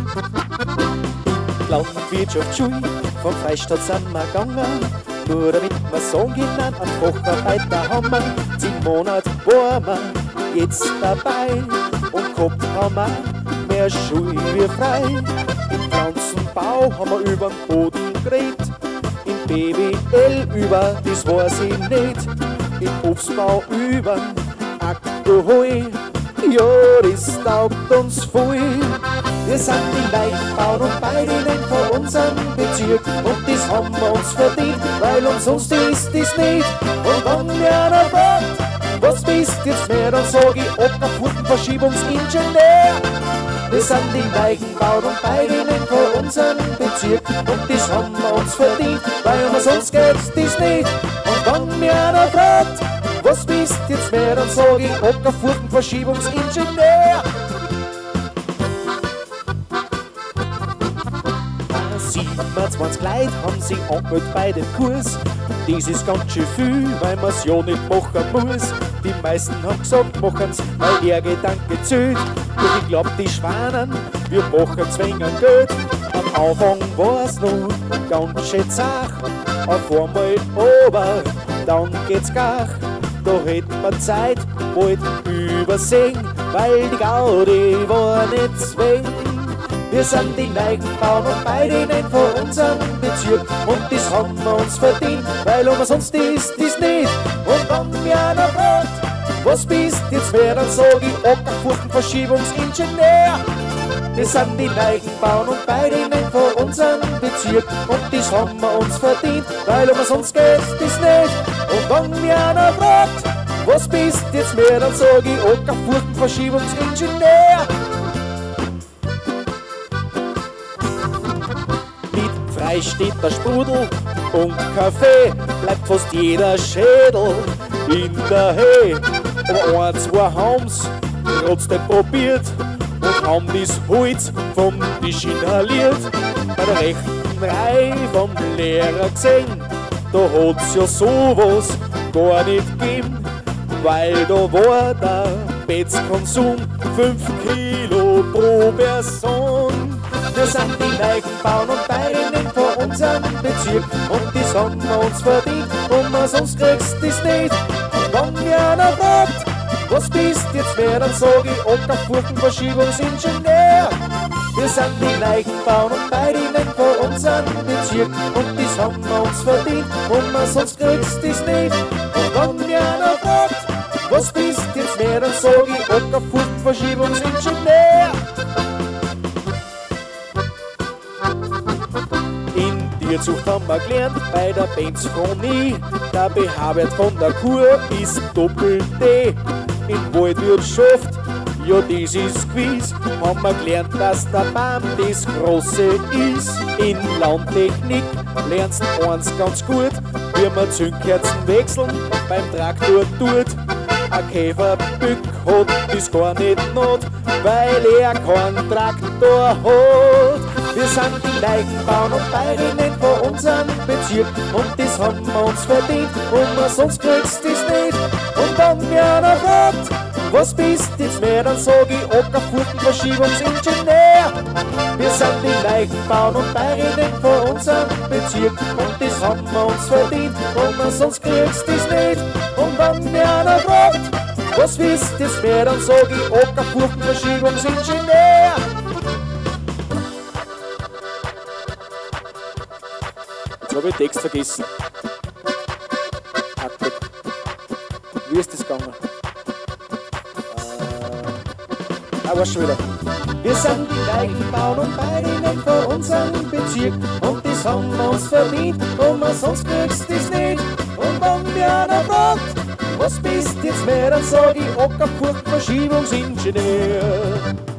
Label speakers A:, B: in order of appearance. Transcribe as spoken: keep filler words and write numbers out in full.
A: Landwirtschaftsschule vom Freistaat sind wir gegangen, nur damit wir sagen können, an Facharbeiter haben wir. Zehn Monate waren wir jetzt dabei und gehabt haben wir mehr Schule wie frei. Im Pflanzenbau haben wir über den Boden geredet, im B W L über, das weiß ich nicht, im Obstbau über Alkohol, ja, das taugt uns voll. Wir sind die Leichtbauern und Bäuerinnen von unserem Bezirk und das haben wir uns verdient, weil umsonst ist das nicht. Und wenn mir einer fragt, was bist jetzt mehr, dann sag ich Ackerfurtenverschiebungsingenieur. Wir sind die Leichtbauern und Bäuerinnen von unserem Bezirk und das haben wir uns verdient, weil umsonst geht's das nicht. Und wenn mir einer fragt, was bist jetzt mehr, dann sag ich Ackerfurtenverschiebungsingenieur. siebenundzwanzig Leute haben sich angemeldet bei dem Kurs. Das ist ganz schön viel, weil man's ja nicht machen muss. Die meisten haben gesagt, machen's, weil der Gedanke zählt. Doch ich glaub, die Schwanen, wir machen zwingen Geld. Am Anfang war's noch ganz schön zach, auf einmal aber, dann geht's gar. Da hätten wir Zeit, bald übersehen, weil die Gaudi war nicht zwing. Wir sind die Leichtbauern und Bäuerinnen von unserem Bezirk und das haben wir uns verdient, weil umsonst ist das nicht. Und wenn mir einer fragt, was bist jetzt mehr, dann sag ich Ackerfurtenverschiebungsingenieur. Wir sind die Leichtbauern und Bäuerinnen von unserem Bezirk und das haben wir uns verdient, weil umsonst geht das nicht. Und wenn mir einer fragt, was bist jetzt mehr, dann sag ich Ackerfurtenverschiebungsingenieur. Steht der Sprudel und Kaffee, bleibt fast jeder Schädel in der Höhe. Aber ein, zwei haben's trotzdem probiert und haben das Holz vom Tisch inhaliert. Bei der rechten Reihe vom Lehrer gesehen, da hat's ja sowas gar nicht gegeben, weil da war der Bettkonsum fünf Kilo pro Person. Wir sind die Leichtbauern und Bäuerinnen von unserem Bezirk und das haben wir uns verdient und sonst kriegst du das nicht. Und wenn mir einer fragt, was bist jetzt mehr, dann sag ich Ackerfurtenverschiebungsingenieur. Wir sind die Leichtbauern und Bäuerinnen von unserem Bezirk und das haben wir uns verdient und sonst kriegst du das nicht. Und wenn mir einer fragt, was bist jetzt mehr, dann sag ich Ackerfurtenverschiebungsingenieur. Tierzucht haben wir gelernt bei der Benzphonie. Der pH-Wert von der Kuh ist Doppel-D. In Waldwirtschaft, ja das ist gewiss, haben wir gelernt, dass der Baum das Große ist. In Landtechnik lernst du eins ganz gut, wie man Zündkerzen wechseln beim Traktor tut. Ein Käferbück hat das gar nicht not, weil er keinen Traktor hat. Wir sind die Leichtbauern und Bäuerinnen von unserem Bezirk und das haben wir uns verdient und sonst kriegst du das nicht. Und wenn mir einer fragt, was bist jetzt mehr, dann sag ich Ackerfurtenverschiebungsingenieur. Wir sind die Leichtbauern und Bäuerinnen von unserem Bezirk und das haben wir uns verdient und sonst kriegst du das nicht. Und wenn mir einer fragt, was bist jetzt mehr, dann sag ich Ackerfurtenverschiebungsingenieur. Jetzt habe ich den Text vergessen. Wie ist das gegangen? Äh, ah, war's schon wieder. Wir sind die Leichtbauern und Bäuerinnen von unserem Bezirk und das haben wir uns verdient und sonst kriegst du das nicht. Und wenn mir einer fragt, was bist jetzt mehr, dann sag ich Ackerfurtenverschiebungsingenieur.